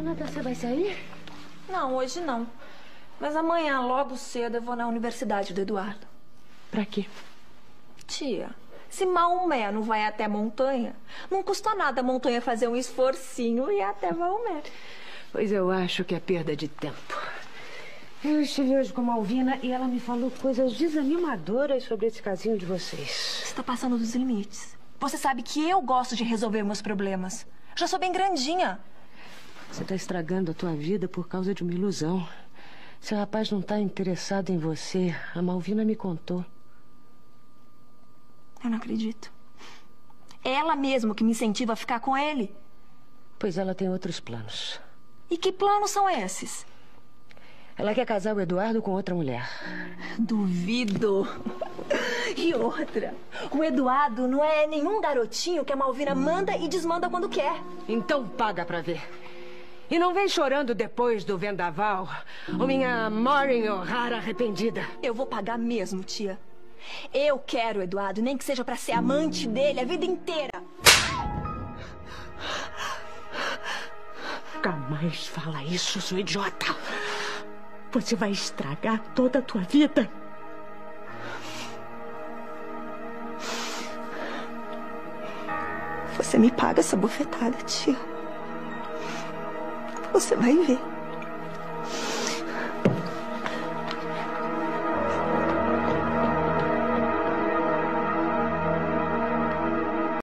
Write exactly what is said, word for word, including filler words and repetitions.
Renata, você vai sair? Não, hoje não. Mas amanhã, logo cedo, eu vou na universidade do Eduardo. Pra quê? Tia, se Maomé não vai até a montanha, não custa nada a montanha fazer um esforcinho e ir até Maomé. Pois eu acho que é perda de tempo. Eu estive hoje com a Malvina e ela me falou coisas desanimadoras sobre esse casinho de vocês. Você está passando dos limites. Você sabe que eu gosto de resolver meus problemas. Já sou bem grandinha. Você está estragando a tua vida por causa de uma ilusão. Seu rapaz não está interessado em você. A Malvina me contou. Eu não acredito. É ela mesmo que me incentiva a ficar com ele. Pois ela tem outros planos. E que planos são esses? Ela quer casar o Eduardo com outra mulher. Duvido. E outra, o Eduardo não é nenhum garotinho que a Malvina manda e desmanda quando quer. Então paga pra ver. E não vem chorando depois do vendaval, ou minha Maureen O'Hara arrependida. Eu vou pagar mesmo, tia. Eu quero o Eduardo, nem que seja pra ser amante dele a vida inteira. Jamais fala isso, sua idiota. Você vai estragar toda a tua vida. Você me paga essa bofetada, tia. Você vai ver.